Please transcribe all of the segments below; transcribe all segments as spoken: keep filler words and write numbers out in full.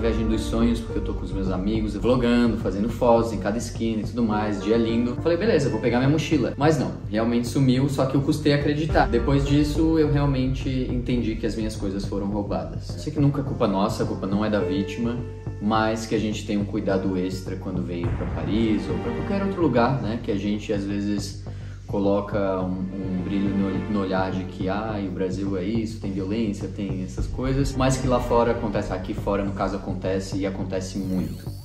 viagem dos sonhos, porque eu tô com os meus amigos, vlogando, fazendo fotos em cada esquina e tudo mais, dia lindo. Falei, beleza, vou pegar minha mochila. Mas não, realmente sumiu, só que eu custei acreditar. Depois disso, eu realmente entendi que as minhas coisas foram roubadas. Sei que nunca é culpa nossa, a culpa não é da vítima, mas que a gente tem um cuidado extra quando vem para Paris ou para qualquer outro lugar, né? Que a gente às vezes coloca um, um brilho no, no olhar de que ah, o Brasil é isso, tem violência, tem essas coisas, mas que lá fora acontece, aqui fora no caso acontece e acontece muito.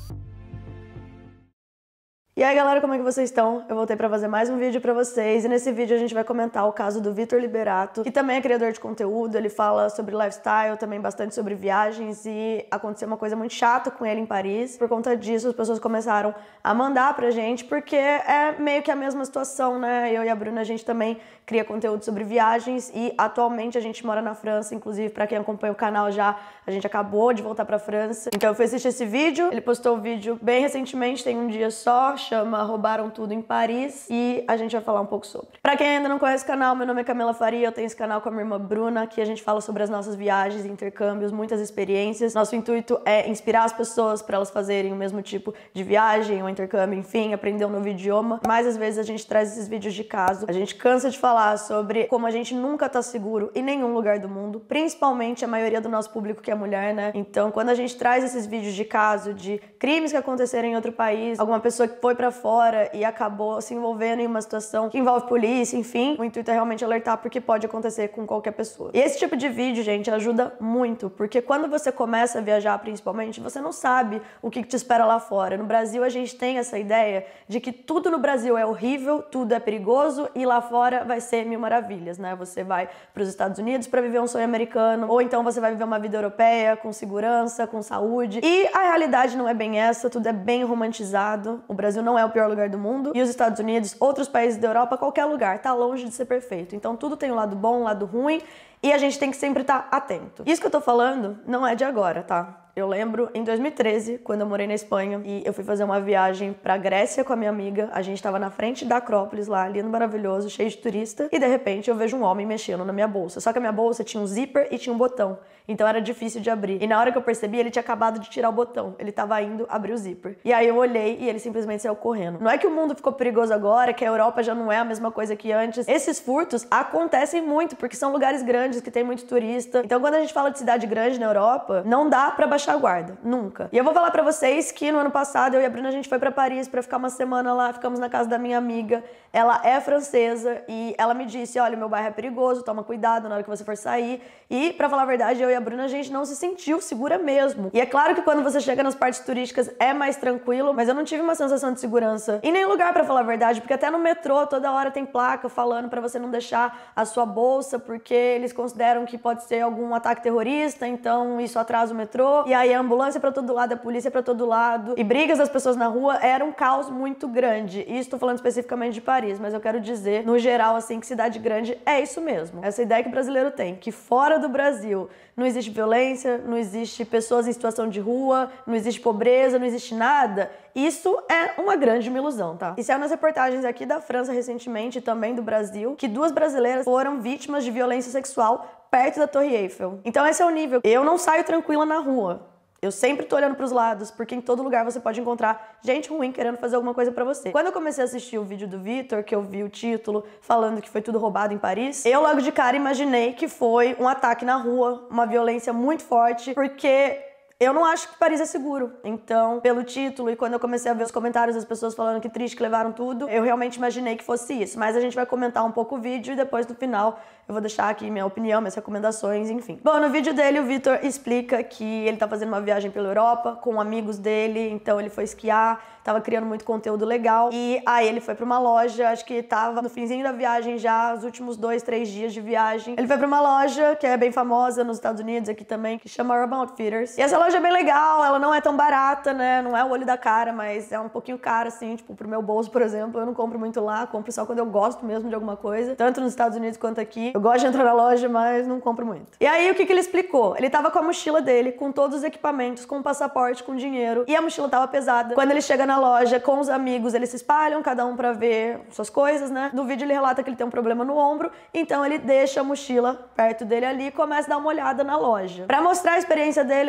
E aí galera, como é que vocês estão? Eu voltei pra fazer mais um vídeo pra vocês e nesse vídeo a gente vai comentar o caso do Vitor Liberato, que também é criador de conteúdo, ele fala sobre lifestyle, também bastante sobre viagens e aconteceu uma coisa muito chata com ele em Paris. Por conta disso as pessoas começaram a mandar pra gente, porque é meio que a mesma situação, né? Eu e a Bruna, a gente também cria conteúdo sobre viagens e atualmente a gente mora na França, inclusive pra quem acompanha o canal já, a gente acabou de voltar pra França. Então eu fui assistir esse vídeo, ele postou o vídeo bem recentemente, tem um dia só, chama Roubaram Tudo em Paris e a gente vai falar um pouco sobre. Pra quem ainda não conhece o canal, meu nome é Camila Faria, eu tenho esse canal com a minha irmã Bruna, que a gente fala sobre as nossas viagens, intercâmbios, muitas experiências. Nosso intuito é inspirar as pessoas para elas fazerem o mesmo tipo de viagem ou intercâmbio, enfim, aprender um novo idioma. Mas às vezes a gente traz esses vídeos de caso. A gente cansa de falar sobre como a gente nunca tá seguro em nenhum lugar do mundo, principalmente a maioria do nosso público que é mulher, né? Então, quando a gente traz esses vídeos de caso, de crimes que aconteceram em outro país, alguma pessoa que foi pra fora e acabou se envolvendo em uma situação que envolve polícia, enfim, o intuito é realmente alertar porque pode acontecer com qualquer pessoa. E esse tipo de vídeo, gente, ajuda muito, porque quando você começa a viajar, principalmente, você não sabe o que te espera lá fora. No Brasil, a gente tem essa ideia de que tudo no Brasil é horrível, tudo é perigoso e lá fora vai ser mil maravilhas, né? Você vai para os Estados Unidos para viver um sonho americano, ou então você vai viver uma vida europeia com segurança, com saúde. E a realidade não é bem essa, tudo é bem romantizado. O Brasil não é o pior lugar do mundo e os Estados Unidos, outros países da Europa, qualquer lugar, tá longe de ser perfeito. Então tudo tem um lado bom, um lado ruim e a gente tem que sempre estar atento. Isso que eu tô falando não é de agora, tá? Eu lembro em dois mil e treze, quando eu morei na Espanha e eu fui fazer uma viagem pra Grécia com a minha amiga. A gente tava na frente da Acrópolis lá, lindo, maravilhoso, cheio de turista. E de repente eu vejo um homem mexendo na minha bolsa. Só que a minha bolsa tinha um zíper e tinha um botão. Então era difícil de abrir. E na hora que eu percebi, ele tinha acabado de tirar o botão. Ele tava indo abrir o zíper. E aí eu olhei e ele simplesmente saiu correndo. Não é que o mundo ficou perigoso agora, que a Europa já não é a mesma coisa que antes. Esses furtos acontecem muito, porque são lugares grandes que tem muito turista. Então quando a gente fala de cidade grande na Europa, não dá pra baixar a guarda, nunca. E eu vou falar pra vocês que no ano passado eu e a Bruna a gente foi pra Paris pra ficar uma semana lá, ficamos na casa da minha amiga. Ela é francesa e ela me disse, olha, meu bairro é perigoso, toma cuidado na hora que você for sair. E pra falar a verdade, eu e a Bruna a gente não se sentiu segura mesmo. E é claro que quando você chega nas partes turísticas é mais tranquilo, mas eu não tive uma sensação de segurança em nenhum lugar, pra falar a verdade, porque até no metrô toda hora tem placa falando pra você não deixar a sua bolsa, porque eles consideram que pode ser algum ataque terrorista, então isso atrasa o metrô. E aí a ambulância pra todo lado, a polícia pra todo lado, e brigas das pessoas na rua, era um caos muito grande. E estou falando especificamente de Paris, mas eu quero dizer, no geral, assim, que cidade grande é isso mesmo. Essa ideia que o brasileiro tem, que fora do Brasil não existe violência, não existe pessoas em situação de rua, não existe pobreza, não existe nada. Isso é uma grande ilusão, tá? E saiu nas reportagens aqui da França recentemente, e também do Brasil, que duas brasileiras foram vítimas de violência sexual perto da Torre Eiffel. Então esse é o nível. Eu não saio tranquila na rua. Eu sempre tô olhando pros lados, porque em todo lugar você pode encontrar gente ruim querendo fazer alguma coisa pra você. Quando eu comecei a assistir o vídeo do Vitor, que eu vi o título falando que foi tudo roubado em Paris, eu logo de cara imaginei que foi um ataque na rua, uma violência muito forte, porque eu não acho que Paris é seguro. Então, pelo título e quando eu comecei a ver os comentários das pessoas falando que triste que levaram tudo, eu realmente imaginei que fosse isso. Mas a gente vai comentar um pouco o vídeo e depois no final eu vou deixar aqui minha opinião, minhas recomendações, enfim. Bom, no vídeo dele o Vitor explica que ele tá fazendo uma viagem pela Europa com amigos dele, então ele foi esquiar, tava criando muito conteúdo legal e aí ele foi pra uma loja, acho que tava no finzinho da viagem já, os últimos dois, três dias de viagem. Ele foi pra uma loja que é bem famosa nos Estados Unidos, aqui também, que chama Urban Outfitters. E essa loja é bem legal, ela não é tão barata, né, não é o olho da cara, mas é um pouquinho cara, assim, tipo, pro meu bolso, por exemplo, eu não compro muito lá, compro só quando eu gosto mesmo de alguma coisa, tanto nos Estados Unidos quanto aqui. Eu gosto de entrar na loja, mas não compro muito. E aí, o que que ele explicou? Ele tava com a mochila dele, com todos os equipamentos, com o passaporte, com dinheiro, e a mochila tava pesada. Quando ele chega na loja com os amigos, eles se espalham, cada um pra ver suas coisas, né? No vídeo ele relata que ele tem um problema no ombro, então ele deixa a mochila perto dele ali e começa a dar uma olhada na loja. Pra mostrar a experiência dele, ele tava com a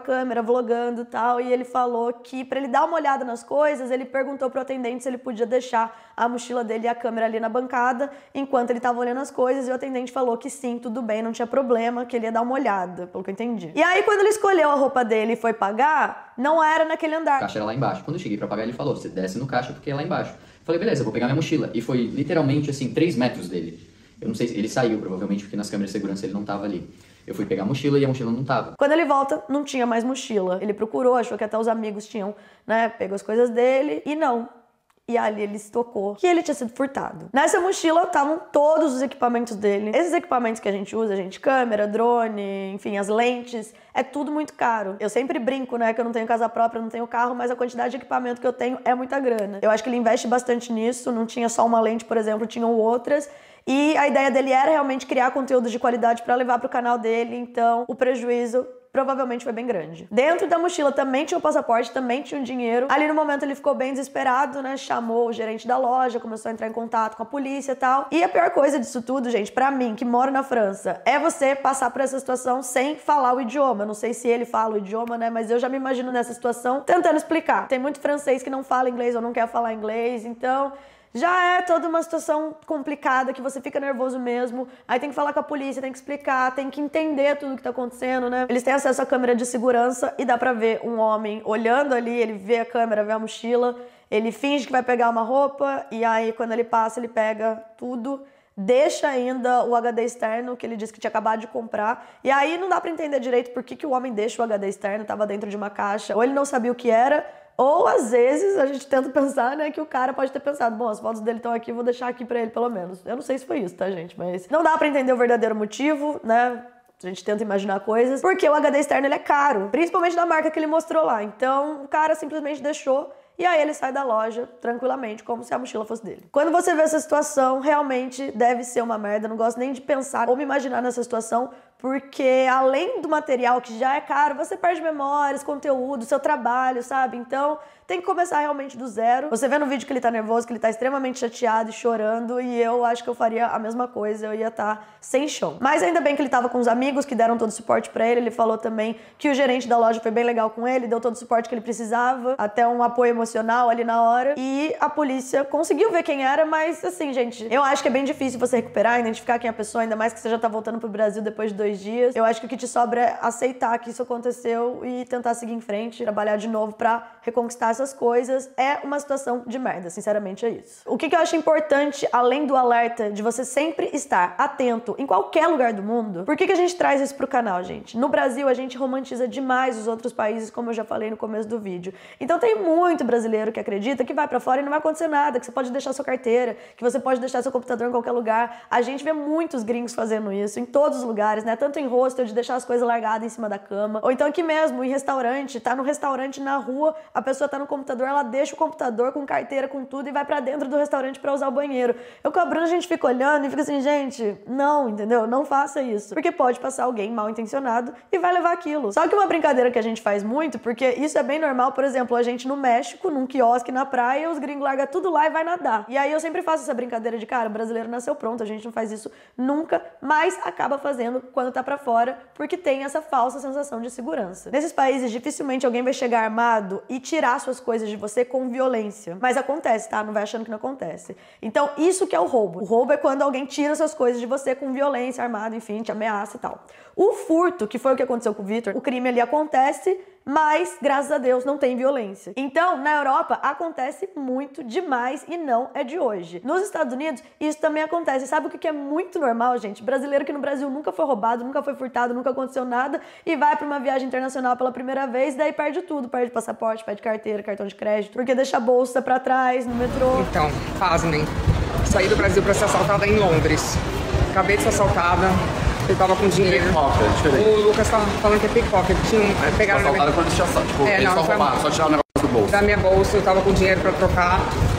câmera, vlogando e tal, e ele falou que pra ele dar uma olhada nas coisas, ele perguntou pro atendente se ele podia deixar a mochila dele e a câmera ali na bancada, enquanto ele tava olhando as coisas, e o atendente falou que sim, tudo bem, não tinha problema, que ele ia dar uma olhada, pelo que eu entendi. E aí, quando ele escolheu a roupa dele e foi pagar, não era naquele andar. A caixa era lá embaixo. Quando eu cheguei pra pagar, ele falou, você desce no caixa porque é lá embaixo. Eu falei, beleza, eu vou pegar minha mochila. E foi literalmente, assim, três metros dele. Eu não sei se ele saiu, provavelmente, porque nas câmeras de segurança ele não tava ali. Eu fui pegar a mochila e a mochila não tava. Quando ele volta, não tinha mais mochila. Ele procurou, achou que até os amigos tinham, né, pego as coisas dele, e não. E ali ele se tocou que ele tinha sido furtado. Nessa mochila estavam todos os equipamentos dele. Esses equipamentos que a gente usa, gente, câmera, drone, enfim, as lentes, é tudo muito caro. Eu sempre brinco, né, que eu não tenho casa própria, não tenho carro, mas a quantidade de equipamento que eu tenho é muita grana. Eu acho que ele investe bastante nisso, não tinha só uma lente, por exemplo, tinham outras. E a ideia dele era realmente criar conteúdo de qualidade para levar para o canal dele, então o prejuízo provavelmente foi bem grande. Dentro da mochila também tinha o passaporte, também tinha o dinheiro. Ali no momento ele ficou bem desesperado, né? Chamou o gerente da loja, começou a entrar em contato com a polícia e tal. E a pior coisa disso tudo, gente, pra mim, que moro na França, é você passar por essa situação sem falar o idioma. Não sei se ele fala o idioma, né? Mas eu já me imagino nessa situação tentando explicar. Tem muito francês que não fala inglês ou não quer falar inglês, então já é toda uma situação complicada, que você fica nervoso mesmo, aí tem que falar com a polícia, tem que explicar, tem que entender tudo que tá acontecendo, né? Eles têm acesso à câmera de segurança e dá pra ver um homem olhando ali, ele vê a câmera, vê a mochila, ele finge que vai pegar uma roupa e aí quando ele passa, ele pega tudo, deixa ainda o H D externo, que ele disse que tinha acabado de comprar, e aí não dá pra entender direito por que, que o homem deixa o H D externo, tava dentro de uma caixa, ou ele não sabia o que era, ou, às vezes, a gente tenta pensar, né, que o cara pode ter pensado, bom, as fotos dele estão aqui, vou deixar aqui pra ele, pelo menos. Eu não sei se foi isso, tá, gente? Mas não dá pra entender o verdadeiro motivo, né? A gente tenta imaginar coisas, porque o H D externo, ele é caro, principalmente da marca que ele mostrou lá. Então, o cara simplesmente deixou e aí ele sai da loja tranquilamente, como se a mochila fosse dele. Quando você vê essa situação, realmente deve ser uma merda. Eu não gosto nem de pensar ou me imaginar nessa situação, porque além do material que já é caro, você perde memórias, conteúdo, seu trabalho, sabe? Então tem que começar realmente do zero. Você vê no vídeo que ele tá nervoso, que ele tá extremamente chateado e chorando, e eu acho que eu faria a mesma coisa, eu ia estar sem chão. Mas ainda bem que ele tava com os amigos que deram todo o suporte pra ele. Ele falou também que o gerente da loja foi bem legal com ele, deu todo o suporte que ele precisava, até um apoio emocional ali na hora, e a polícia conseguiu ver quem era, mas assim, gente, eu acho que é bem difícil você recuperar, identificar quem é a pessoa, ainda mais que você já tá voltando pro Brasil depois de dois dias. Eu acho que o que te sobra é aceitar que isso aconteceu e tentar seguir em frente, trabalhar de novo pra reconquistar essas coisas. É uma situação de merda, sinceramente é isso. O que, que eu acho importante, além do alerta de você sempre estar atento em qualquer lugar do mundo, por que, que a gente traz isso pro canal, gente? No Brasil, a gente romantiza demais os outros países, como eu já falei no começo do vídeo. Então tem muito brasileiro que acredita que vai pra fora e não vai acontecer nada, que você pode deixar sua carteira, que você pode deixar seu computador em qualquer lugar. A gente vê muitos gringos fazendo isso em todos os lugares, né? Tanto em hostel, de deixar as coisas largadas em cima da cama, ou então aqui mesmo, em restaurante, tá no restaurante na rua, a pessoa tá no computador, ela deixa o computador com carteira, com tudo, e vai pra dentro do restaurante pra usar o banheiro. Eu com a Bruna, a gente fica olhando e fica assim, gente, não, entendeu? Não faça isso. Porque pode passar alguém mal intencionado e vai levar aquilo. Só que uma brincadeira que a gente faz muito, porque isso é bem normal, por exemplo, a gente no México, num quiosque na praia, os gringos largam tudo lá e vai nadar. E aí eu sempre faço essa brincadeira de, cara, o brasileiro nasceu pronto, a gente não faz isso nunca, mas acaba fazendo quando tá pra fora, porque tem essa falsa sensação de segurança. Nesses países, dificilmente alguém vai chegar armado e tirar suas coisas de você com violência. Mas acontece, tá? Não vai achando que não acontece. Então, isso que é o roubo. O roubo é quando alguém tira suas coisas de você com violência, armado, enfim, te ameaça e tal. O furto, que foi o que aconteceu com o Vitor, o crime ali acontece, mas, graças a Deus, não tem violência. Então, na Europa, acontece muito demais e não é de hoje. Nos Estados Unidos, isso também acontece. Sabe o que é muito normal, gente? Brasileiro que no Brasil nunca foi roubado, nunca foi furtado, nunca aconteceu nada e vai pra uma viagem internacional pela primeira vez, daí perde tudo. Perde passaporte, perde carteira, cartão de crédito, porque deixa a bolsa pra trás, no metrô. Então, pasmem. Saí do Brasil pra ser assaltada em Londres. Acabei de ser assaltada. Eu tava com dinheiro. Pickpocket, é diferente. O Lucas tava falando que é pickpocket. Tinha um, pegaram na minha... quando deixar, tipo, é, eles não, só foi... roubaram, só tiraram o negócio do bolso. Da minha bolsa, eu tava com dinheiro pra trocar.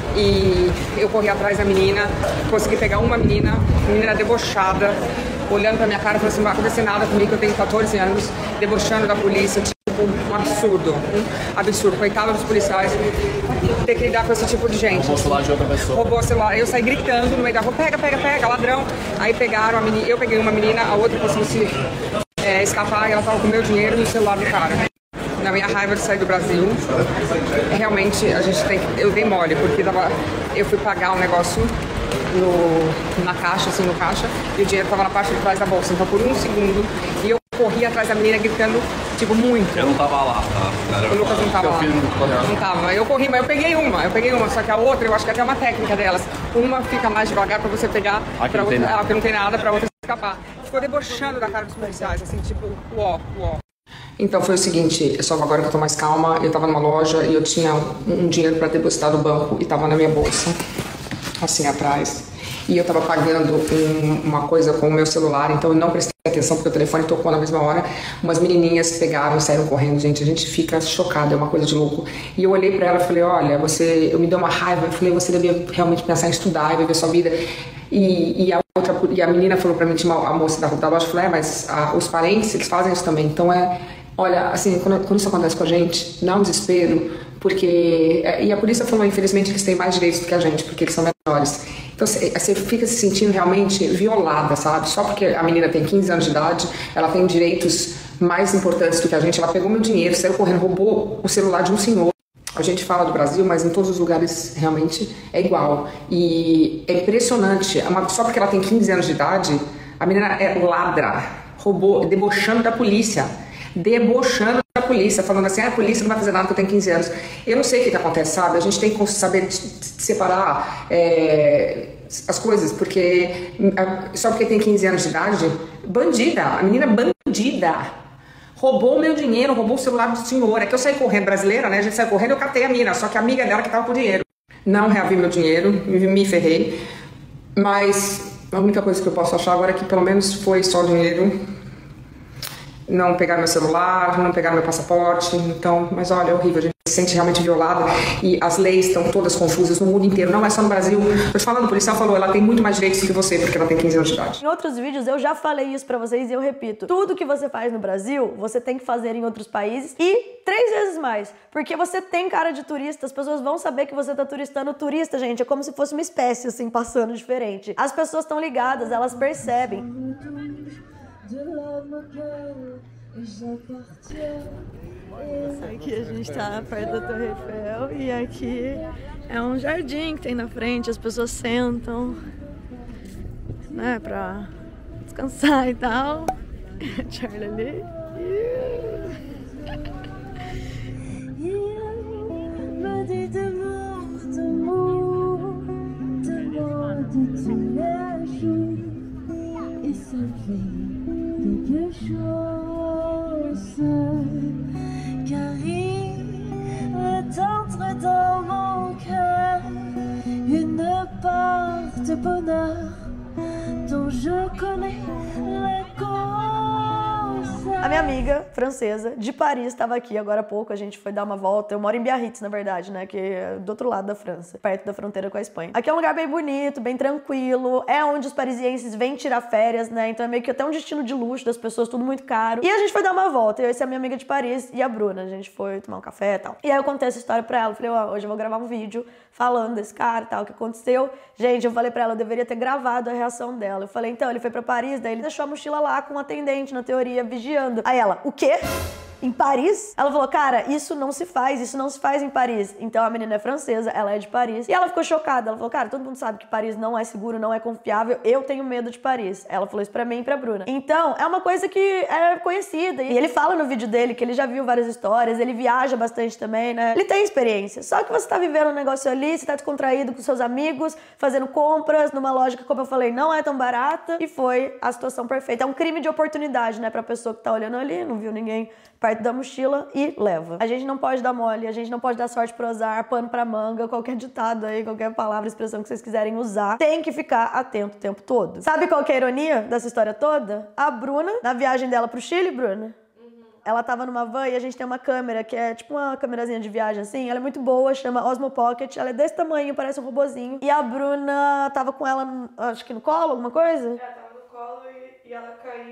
E eu corri atrás da menina, consegui pegar uma menina, menina debochada, olhando pra minha cara e falou assim, não vai acontecer nada comigo, eu tenho quatorze anos, debochando da polícia, tipo, um absurdo, um absurdo. Coitado dos policiais ter que lidar com esse tipo de gente. Roubou o celular de outra pessoa. Roubou o celular. Eu saí gritando no meio da rua, pega, pega, pega, ladrão. Aí pegaram a menina, eu peguei uma menina, a outra conseguiu se é, escapar e ela tava com o meu dinheiro e o celular do cara. na minha raiva de sair do Brasil, realmente a gente tem que, eu dei mole, porque tava, eu fui pagar um negócio no, na caixa, assim, no caixa, e o dinheiro tava na parte de trás da bolsa, então por um segundo, e eu corri atrás da menina gritando, tipo, muito. Eu não tava lá, tá? O Lucas não tava lá. Não tava. Eu corri, mas eu peguei uma, eu peguei uma, só que a outra, eu acho que até é uma técnica delas. Uma fica mais devagar pra você pegar, Aqui pra não tem outra, nada. ah, que não tem nada, pra outra escapar. Ficou debochando da cara dos policiais, assim, tipo, uó, uó. Então foi o seguinte, só agora que eu tô mais calma, eu tava numa loja e eu tinha um, um dinheiro pra depositar do banco e tava na minha bolsa, assim, atrás. E eu tava pagando um, uma coisa com o meu celular, então eu não prestei atenção porque o telefone tocou na mesma hora. Umas menininhas pegaram e saíram correndo, gente, a gente fica chocada, é uma coisa de louco. E eu olhei pra ela e falei, olha, você, eu me deu uma raiva, eu falei, você devia realmente pensar em estudar e viver sua vida. E, e, a, outra, e a menina falou pra mim, tinha uma, a moça da, da loja, falou, é, mas a, os parentes, eles fazem isso também, então é... Olha, assim, quando, quando isso acontece com a gente, dá um desespero, porque... E a polícia falou, infelizmente, que eles têm mais direitos do que a gente, porque eles são menores. Então, você fica se sentindo realmente violada, sabe? Só porque a menina tem quinze anos de idade, ela tem direitos mais importantes do que a gente. Ela pegou meu dinheiro, saiu correndo, roubou o celular de um senhor. A gente fala do Brasil, mas em todos os lugares realmente é igual. E é impressionante, só porque ela tem quinze anos de idade, a menina é ladra, roubou, debochando da polícia. Debochando da polícia, falando assim, ah, a polícia não vai fazer nada porque eu tenho quinze anos. Eu não sei o que, que acontece, sabe? A gente tem que saber separar é, as coisas, porque só porque tem quinze anos de idade, bandida, a menina bandida, roubou o meu dinheiro, roubou o celular do senhor. É que eu saí correndo, brasileira, né? A gente saiu correndo, eu catei a menina, só que a amiga dela que tava com o dinheiro. Não reavi meu dinheiro, me ferrei, mas a única coisa que eu posso achar agora é que pelo menos foi só o dinheiro. Não pegar meu celular, não pegar meu passaporte, então, mas olha, é horrível, a gente se sente realmente violada e as leis estão todas confusas no mundo inteiro, não é só no Brasil. Tô te falando, o policial falou, ela tem muito mais direitos que você, porque ela tem quinze anos de idade. Em outros vídeos eu já falei isso pra vocês e eu repito, tudo que você faz no Brasil, você tem que fazer em outros países e três vezes mais, porque você tem cara de turista, as pessoas vão saber que você tá turistando. Turista, gente, é como se fosse uma espécie, assim, passando diferente. As pessoas estão ligadas, elas percebem. Aqui a gente tá perto da Torre Eiffel e aqui é um jardim que tem na frente, as pessoas sentam, né, pra descansar e tal. Charlie ali. Quelque chose qui arrive entre dans mon cœur, une part de bonheur dont je connais la cause. A minha amiga francesa de Paris estava aqui agora há pouco, a gente foi dar uma volta. Eu moro em Biarritz, na verdade, né, que é do outro lado da França, perto da fronteira com a Espanha. Aqui é um lugar bem bonito, bem tranquilo, é onde os parisienses vêm tirar férias, né, então é meio que até um destino de luxo das pessoas, tudo muito caro. E a gente foi dar uma volta, eu e essa minha amiga de Paris e a Bruna, a gente foi tomar um café e tal. E aí eu contei essa história pra ela, falei, ó, oh, hoje eu vou gravar um vídeo falando desse cara e tal, o que aconteceu. Gente, eu falei pra ela, eu deveria ter gravado a reação dela. Eu falei, então, ele foi pra Paris, daí ele deixou a mochila lá com um atendente, na teoria, vigiando. Aí ela, o quê? Em Paris? Ela falou, cara, isso não se faz, isso não se faz em Paris. Então a menina é francesa, ela é de Paris. E ela ficou chocada, ela falou, cara, todo mundo sabe que Paris não é seguro, não é confiável, eu tenho medo de Paris. Ela falou isso pra mim e pra Bruna. Então, é uma coisa que é conhecida. E ele fala no vídeo dele que ele já viu várias histórias, ele viaja bastante também, né? Ele tem experiência. Só que você tá vivendo um negócio ali, você tá descontraído com seus amigos, fazendo compras numa loja que, como eu falei, não é tão barata. E foi a situação perfeita. É um crime de oportunidade, né, pra pessoa que tá olhando ali, não viu ninguém perto da mochila e leva. A gente não pode dar mole, a gente não pode dar sorte pro azar, pano pra manga, qualquer ditado aí, qualquer palavra, expressão que vocês quiserem usar, tem que ficar atento o tempo todo. Sabe qual que é a ironia dessa história toda? A Bruna, na viagem dela pro Chile, Bruna, ela tava numa van e a gente tem uma câmera que é tipo uma câmerazinha de viagem assim, ela é muito boa, chama Osmo Pocket, ela é desse tamanho, parece um robozinho. E a Bruna tava com ela, acho que no colo, alguma coisa? Ela tava no colo e, e ela caiu e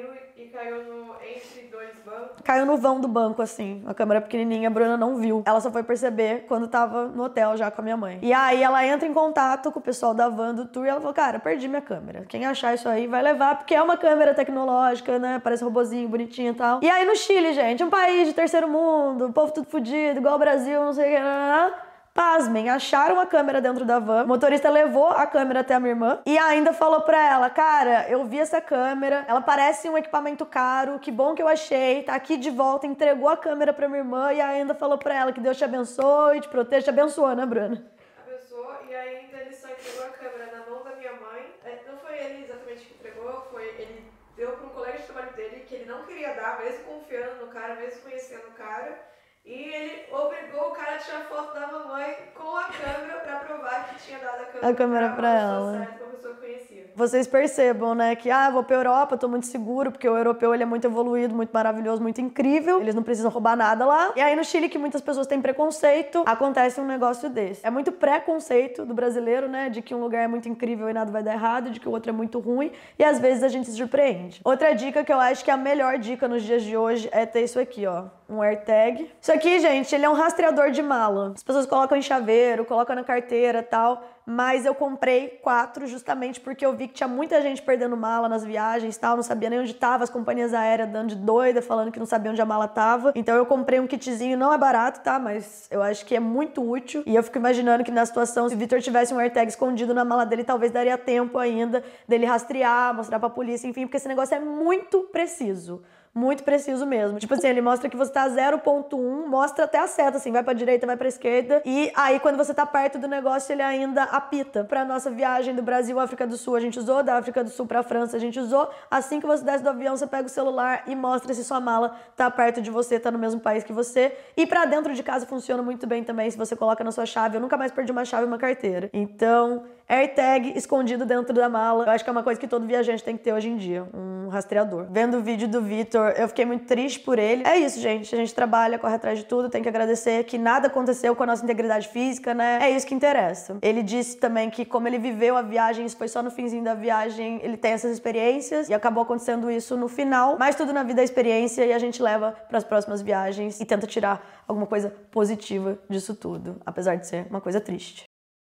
e caiu no, entre dois bancos. Caiu no vão do banco, assim. A câmera pequenininha, a Bruna não viu. Ela só foi perceber quando tava no hotel já com a minha mãe. E aí ela entra em contato com o pessoal da van do tour e ela falou, cara, perdi minha câmera. Quem achar isso aí vai levar, porque é uma câmera tecnológica, né? Parece robozinho, bonitinho e tal. E aí no Chile, gente, um país de terceiro mundo, povo tudo fudido, igual o Brasil, não sei o que, não, não, não. Pasmem, acharam a câmera dentro da van, o motorista levou a câmera até a minha irmã e ainda falou pra ela, cara, eu vi essa câmera, ela parece um equipamento caro, que bom que eu achei, tá aqui de volta, entregou a câmera pra minha irmã e ainda falou pra ela que Deus te abençoe, te proteja, te abençoou, né, Bruna? Abençoou, e ainda ele só entregou a câmera na mão da minha mãe, não foi ele exatamente que entregou, foi ele deu pra um colega de trabalho dele, que ele não queria dar, mesmo confiando no cara, mesmo conhecendo o cara. E ele obrigou o cara a tirar foto da mamãe com a câmera pra provar que tinha dado a câmera, a câmera pra, pra ela. Certa, pra pessoa que conhecia. Vocês percebam, né, que ah, vou pra Europa, tô muito seguro, porque o europeu ele é muito evoluído, muito maravilhoso, muito incrível. Eles não precisam roubar nada lá. E aí no Chile, que muitas pessoas têm preconceito, acontece um negócio desse. É muito preconceito do brasileiro, né, de que um lugar é muito incrível e nada vai dar errado, de que o outro é muito ruim. E às vezes a gente se surpreende. Outra dica que eu acho que é a melhor dica nos dias de hoje é ter isso aqui, ó. Um AirTag. Isso aqui, gente, ele é um rastreador de mala. As pessoas colocam em chaveiro, colocam na carteira e tal, mas eu comprei quatro justamente porque eu vi que tinha muita gente perdendo mala nas viagens e tal, não sabia nem onde tava, as companhias aéreas dando de doida, falando que não sabia onde a mala tava. Então eu comprei um kitzinho, não é barato, tá? Mas eu acho que é muito útil. E eu fico imaginando que na situação, se o Vitor tivesse um AirTag escondido na mala dele, talvez daria tempo ainda dele rastrear, mostrar pra polícia, enfim, porque esse negócio é muito preciso. Muito preciso mesmo. Tipo assim, ele mostra que você tá zero ponto um, mostra até a seta, assim, vai pra direita, vai pra esquerda. E aí, quando você tá perto do negócio, ele ainda apita. Pra nossa viagem do Brasil à África do Sul, a gente usou. Da África do Sul pra França, a gente usou. Assim que você desce do avião, você pega o celular e mostra se sua mala tá perto de você, tá no mesmo país que você. E pra dentro de casa funciona muito bem também, se você coloca na sua chave. Eu nunca mais perdi uma chave e uma carteira. Então, AirTag escondido dentro da mala. Eu acho que é uma coisa que todo viajante tem que ter hoje em dia. Um rastreador. Vendo o vídeo do Vitor, eu fiquei muito triste por ele. É isso, gente. A gente trabalha, corre atrás de tudo, tem que agradecer que nada aconteceu com a nossa integridade física, né? É isso que interessa. Ele disse também que como ele viveu a viagem, isso foi só no finzinho da viagem, ele tem essas experiências e acabou acontecendo isso no final. Mas tudo na vida é experiência e a gente leva para as próximas viagens e tenta tirar alguma coisa positiva disso tudo, apesar de ser uma coisa triste.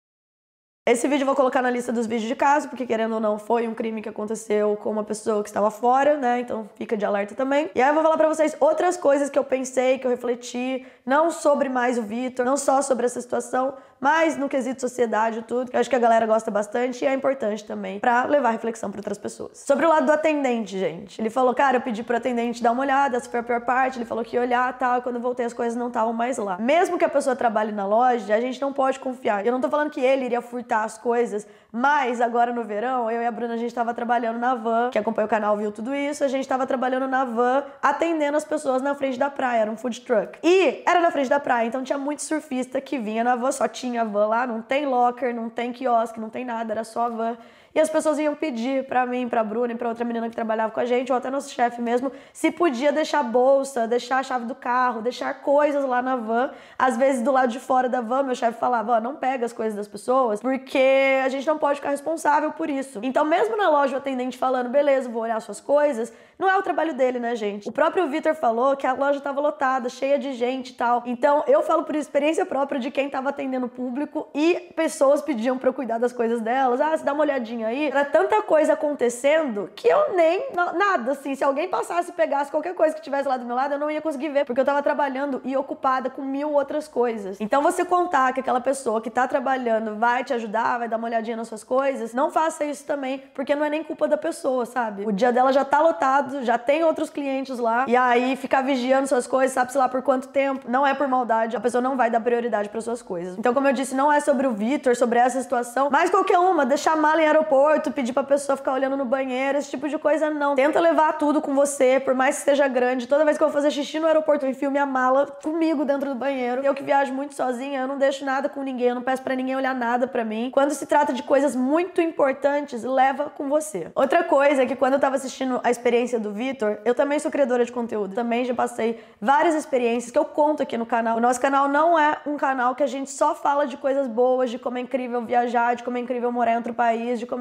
Esse vídeo eu vou colocar na lista dos vídeos de caso, porque querendo ou não, foi um crime que aconteceu com uma pessoa que estava fora, né? Então fica de alerta também. E aí eu vou falar pra vocês outras coisas que eu pensei, que eu refleti, não sobre mais o Vitor, não só sobre essa situação, mas no quesito sociedade e tudo, que eu acho que a galera gosta bastante e é importante também pra levar reflexão pra outras pessoas. Sobre o lado do atendente, gente. Ele falou, cara, eu pedi pro atendente dar uma olhada, essa foi a pior parte, ele falou que ia olhar e tal, e quando eu voltei as coisas não estavam mais lá. Mesmo que a pessoa trabalhe na loja, a gente não pode confiar. Eu não tô falando que ele iria furtar as coisas, mas agora no verão, eu e a Bruna, a gente tava trabalhando na van, que acompanha o canal viu tudo isso, a gente tava trabalhando na van, atendendo as pessoas na frente da praia, era um food truck. E era na frente da praia, então tinha muito surfista que vinha na van, só tinha a van lá, não tem locker, não tem quiosque, não tem nada, era só a van. E as pessoas iam pedir pra mim, pra Bruna e pra outra menina que trabalhava com a gente, ou até nosso chefe mesmo, se podia deixar bolsa, deixar a chave do carro, deixar coisas lá na van. Às vezes do lado de fora da van, meu chefe falava, ó, não pega as coisas das pessoas, porque a gente não pode ficar responsável por isso. Então mesmo na loja o atendente falando, beleza, vou olhar suas coisas, não é o trabalho dele, né, gente? O próprio Vitor falou que a loja tava lotada, cheia de gente e tal. Então eu falo por experiência própria de quem tava atendendo o público e pessoas pediam pra eu cuidar das coisas delas. Ah, se dá uma olhadinha aí. Era tanta coisa acontecendo que eu nem, nada, assim, se alguém passasse e pegasse qualquer coisa que tivesse lá do meu lado, eu não ia conseguir ver, porque eu tava trabalhando e ocupada com mil outras coisas. Então você contar que aquela pessoa que tá trabalhando vai te ajudar, vai dar uma olhadinha nas suas coisas, não faça isso também, porque não é nem culpa da pessoa, sabe? O dia dela já tá lotado, já tem outros clientes lá, e aí ficar vigiando suas coisas, sabe-se lá por quanto tempo, não é por maldade, a pessoa não vai dar prioridade para suas coisas. Então, como eu disse, não é sobre o Vitor, sobre essa situação, mas qualquer uma, deixar a mala em aeroporto, pedir pra pessoa ficar olhando no banheiro, esse tipo de coisa não. Tenta levar tudo com você, por mais que seja grande. Toda vez que eu vou fazer xixi no aeroporto, eu enfio minha mala comigo dentro do banheiro. Eu que viajo muito sozinha, eu não deixo nada com ninguém, eu não peço pra ninguém olhar nada pra mim. Quando se trata de coisas muito importantes, leva com você. Outra coisa é que quando eu tava assistindo a experiência do Vitor, eu também sou criadora de conteúdo, também já passei várias experiências que eu conto aqui no canal. O nosso canal não é um canal que a gente só fala de coisas boas, de como é incrível viajar, de como é incrível morar em outro país, de como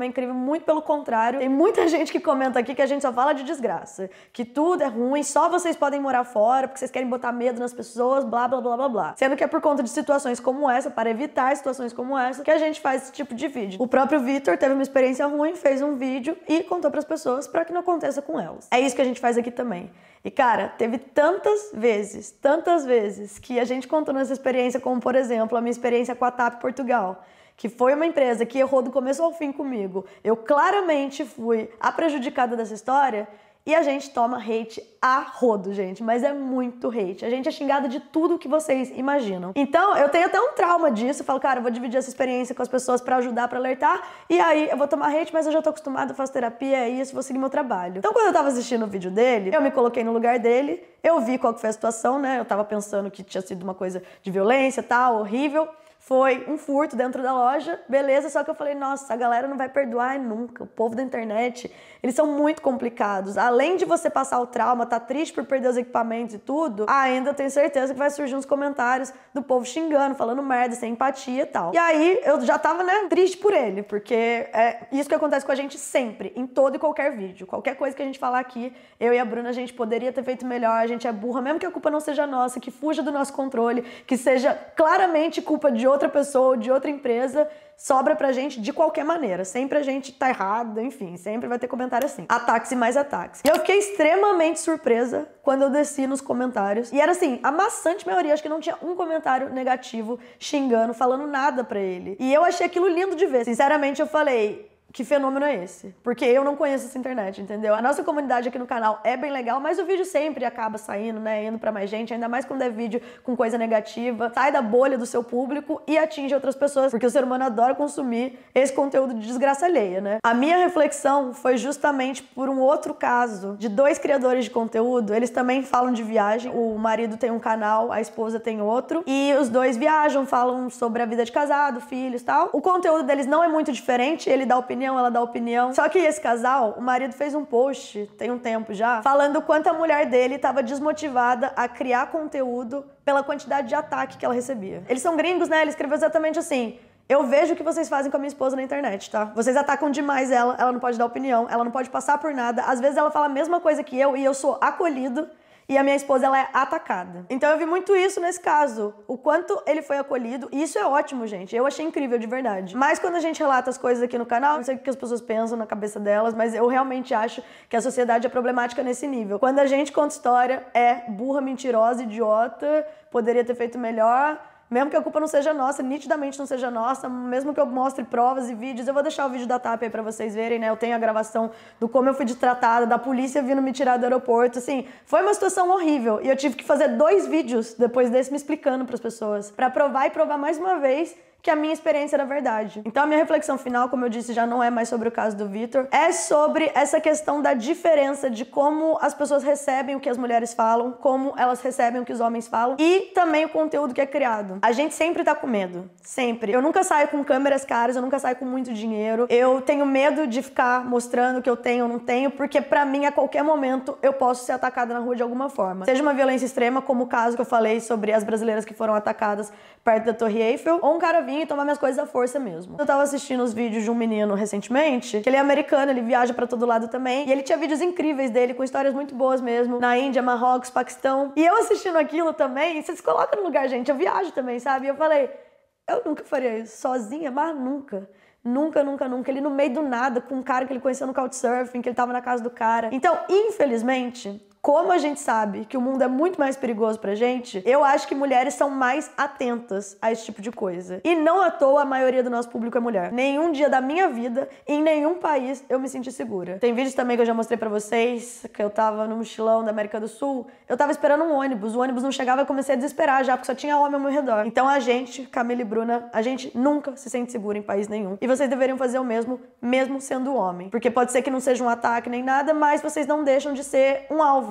forma incrível, muito pelo contrário. Tem muita gente que comenta aqui que a gente só fala de desgraça, que tudo é ruim, só vocês podem morar fora porque vocês querem botar medo nas pessoas, blá, blá, blá, blá, blá. Sendo que é por conta de situações como essa, para evitar situações como essa, que a gente faz esse tipo de vídeo. O próprio Vitor teve uma experiência ruim, fez um vídeo e contou pras pessoas para que não aconteça com elas. É isso que a gente faz aqui também. E, cara, teve tantas vezes, tantas vezes que a gente contou nessa experiência, como, por exemplo, a minha experiência com a TAP Portugal, que foi uma empresa que errou do começo ao fim comigo. Eu claramente fui a prejudicada dessa história e a gente toma hate a rodo, gente, mas é muito hate. A gente é xingada de tudo que vocês imaginam. Então, eu tenho até um trauma disso. Eu falo, cara, eu vou dividir essa experiência com as pessoas pra ajudar, pra alertar, e aí eu vou tomar hate, mas eu já tô acostumada, eu faço terapia, é isso, vou seguir meu trabalho. Então, quando eu tava assistindo o vídeo dele, eu me coloquei no lugar dele, eu vi qual que foi a situação, né? Eu tava pensando que tinha sido uma coisa de violência, tal, horrível. Foi um furto dentro da loja, beleza, só que eu falei, nossa, a galera não vai perdoar nunca. O povo da internet, eles são muito complicados. Além de você passar o trauma, tá triste por perder os equipamentos e tudo, ainda eu tenho certeza que vai surgir uns comentários do povo xingando, falando merda, sem empatia e tal. E aí, eu já tava, né, triste por ele, porque é isso que acontece com a gente sempre, em todo e qualquer vídeo. Qualquer coisa que a gente falar aqui, eu e a Bruna, a gente poderia ter feito melhor, a gente é burra, mesmo que a culpa não seja nossa, que fuja do nosso controle, que seja claramente culpa de outra pessoa ou de outra empresa, sobra pra gente de qualquer maneira. Sempre a gente tá errado, enfim, sempre vai ter comentário assim. Ataques e mais ataques. E eu fiquei extremamente surpresa quando eu desci nos comentários. E era assim, a maçante maioria, acho que não tinha um comentário negativo, xingando, falando nada pra ele. E eu achei aquilo lindo de ver. Sinceramente, eu falei, que fenômeno é esse? Porque eu não conheço essa internet, entendeu? A nossa comunidade aqui no canal é bem legal, mas o vídeo sempre acaba saindo, né? Indo pra mais gente, ainda mais quando é vídeo com coisa negativa. Sai da bolha do seu público e atinge outras pessoas, porque o ser humano adora consumir esse conteúdo de desgraça alheia, né? A minha reflexão foi justamente por um outro caso de dois criadores de conteúdo. Eles também falam de viagem. O marido tem um canal, a esposa tem outro. E os dois viajam, falam sobre a vida de casado, filhos e tal. O conteúdo deles não é muito diferente, ele dá opinião, ela dá opinião. Só que esse casal, o marido fez um post, tem um tempo já, falando o quanto a mulher dele estava desmotivada a criar conteúdo pela quantidade de ataque que ela recebia. Eles são gringos, né? Ele escreveu exatamente assim: eu vejo o que vocês fazem com a minha esposa na internet, tá? Vocês atacam demais ela, ela não pode dar opinião, ela não pode passar por nada. Às vezes ela fala a mesma coisa que eu e eu sou acolhido. E a minha esposa, ela é atacada. Então eu vi muito isso nesse caso. O quanto ele foi acolhido. E isso é ótimo, gente. Eu achei incrível, de verdade. Mas quando a gente relata as coisas aqui no canal, não sei o que as pessoas pensam na cabeça delas, mas eu realmente acho que a sociedade é problemática nesse nível. Quando a gente conta história, é burra, mentirosa, idiota, poderia ter feito melhor. Mesmo que a culpa não seja nossa, nitidamente não seja nossa, mesmo que eu mostre provas e vídeos, eu vou deixar o vídeo da TAP aí pra vocês verem, né? Eu tenho a gravação do como eu fui destratada, da polícia vindo me tirar do aeroporto, assim, foi uma situação horrível. E eu tive que fazer dois vídeos depois desse me explicando pras pessoas, pra provar e provar mais uma vez que a minha experiência era verdade. Então a minha reflexão final, como eu disse, já não é mais sobre o caso do Vitor, é sobre essa questão da diferença de como as pessoas recebem o que as mulheres falam, como elas recebem o que os homens falam e também o conteúdo que é criado. A gente sempre tá com medo, sempre. Eu nunca saio com câmeras caras, eu nunca saio com muito dinheiro, eu tenho medo de ficar mostrando o que eu tenho ou não tenho, porque pra mim, a qualquer momento, eu posso ser atacada na rua de alguma forma. Seja uma violência extrema, como o caso que eu falei sobre as brasileiras que foram atacadas perto da Torre Eiffel, ou um cara vir e tomar minhas coisas à força mesmo. Eu tava assistindo os vídeos de um menino recentemente, que ele é americano, ele viaja pra todo lado também, e ele tinha vídeos incríveis dele, com histórias muito boas mesmo, na Índia, Marrocos, Paquistão. E eu assistindo aquilo também, você se coloca no lugar, gente, eu viajo também, sabe? E eu falei, eu nunca faria isso, sozinha, mas nunca. Nunca, nunca, nunca. Ele no meio do nada, com um cara que ele conheceu no Couchsurfing, que ele tava na casa do cara. Então, infelizmente, como a gente sabe que o mundo é muito mais perigoso pra gente, eu acho que mulheres são mais atentas a esse tipo de coisa. E não à toa a maioria do nosso público é mulher. Nenhum dia da minha vida, em nenhum país, eu me senti segura. Tem vídeos também que eu já mostrei pra vocês, que eu tava no mochilão da América do Sul, eu tava esperando um ônibus, o ônibus não chegava e eu comecei a desesperar já, porque só tinha homem ao meu redor. Então a gente, Camila e Bruna, a gente nunca se sente segura em país nenhum. E vocês deveriam fazer o mesmo, mesmo sendo homem. Porque pode ser que não seja um ataque nem nada, mas vocês não deixam de ser um alvo.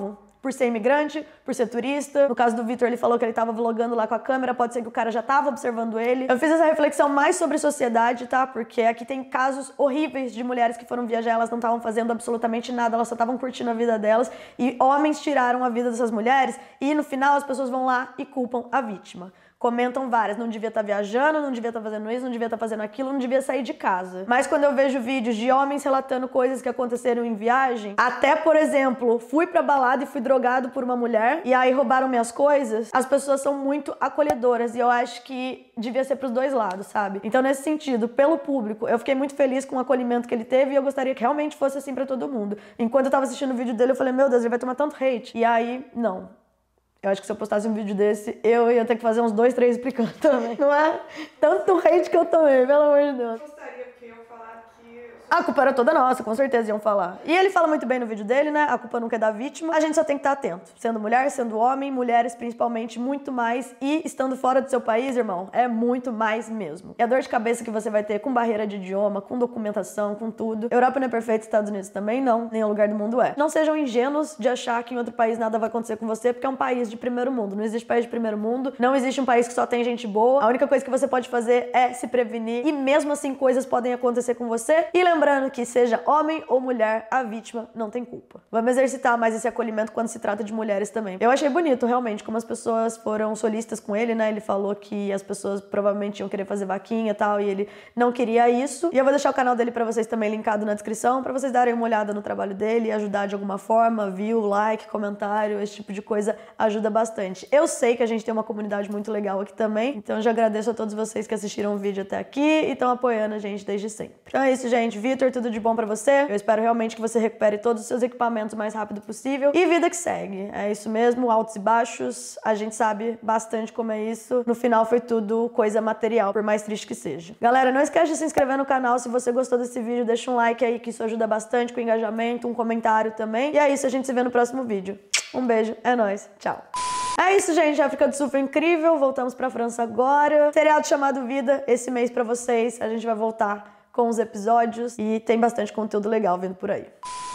por ser imigrante, por ser turista. No caso do Vitor, ele falou que ele tava vlogando lá com a câmera, pode ser que o cara já tava observando ele. Eu fiz essa reflexão mais sobre sociedade, tá? Porque aqui tem casos horríveis de mulheres que foram viajar, elas não estavam fazendo absolutamente nada, elas só estavam curtindo a vida delas, e homens tiraram a vida dessas mulheres, e no final as pessoas vão lá e culpam a vítima. Comentam várias, não devia estar viajando, não devia estar fazendo isso, não devia estar fazendo aquilo, não devia sair de casa. Mas quando eu vejo vídeos de homens relatando coisas que aconteceram em viagem, até, por exemplo, fui pra balada e fui drogado por uma mulher, e aí roubaram minhas coisas, as pessoas são muito acolhedoras, e eu acho que devia ser pros dois lados, sabe? Então, nesse sentido, pelo público, eu fiquei muito feliz com o acolhimento que ele teve, e eu gostaria que realmente fosse assim pra todo mundo. Enquanto eu tava assistindo o vídeo dele, eu falei, meu Deus, ele vai tomar tanto hate. E aí, não. Eu acho que se eu postasse um vídeo desse, eu ia ter que fazer uns dois, três explicando também. Não é tanto hate que eu tomei, pelo amor de Deus. Eu gostaria que iam falar que... eu sou- A culpa era toda nossa, com certeza iam falar. E ele fala muito bem no vídeo dele, né? A culpa nunca é da vítima. A gente só tem que estar atento. Sendo mulher, sendo homem, mulheres principalmente, muito mais. E estando fora do seu país, irmão, é muito mais mesmo. E a dor de cabeça que você vai ter com barreira de idioma, com documentação, com tudo. Europa não é perfeita, Estados Unidos também não. Nenhum lugar do mundo é. Não sejam ingênuos de achar que em outro país nada vai acontecer com você, porque é um país de primeiro mundo. Não existe país de primeiro mundo. Não existe um país que só tem gente boa. A única coisa que você pode fazer é se prevenir. E mesmo assim, coisas podem acontecer com você. E lembrando que seja homem ou mulher, a vítima não tem culpa. Vamos exercitar mais esse acolhimento quando se trata de mulheres também. Eu achei bonito, realmente, como as pessoas foram solistas com ele, né? Ele falou que as pessoas provavelmente iam querer fazer vaquinha e tal, e ele não queria isso. E eu vou deixar o canal dele pra vocês também linkado na descrição, pra vocês darem uma olhada no trabalho dele e ajudar de alguma forma, view, like, comentário, esse tipo de coisa ajuda bastante. Eu sei que a gente tem uma comunidade muito legal aqui também, então eu já agradeço a todos vocês que assistiram o vídeo até aqui e estão apoiando a gente desde sempre. Então é isso, gente. Vitor, tudo de bom pra você. Eu espero realmente que você recupere todos os seus equipamentos o mais rápido possível. E vida que segue. É isso mesmo, altos e baixos. A gente sabe bastante como é isso. No final foi tudo coisa material, por mais triste que seja. Galera, não esquece de se inscrever no canal se você gostou desse vídeo. Deixa um like aí que isso ajuda bastante com o engajamento, um comentário também. E é isso, a gente se vê no próximo vídeo. Um beijo, é nóis, tchau. É isso, gente. A África do Sul foi incrível. Voltamos pra França agora. Seriado chamado Vida, esse mês pra vocês. A gente vai voltar com os episódios e tem bastante conteúdo legal vindo por aí.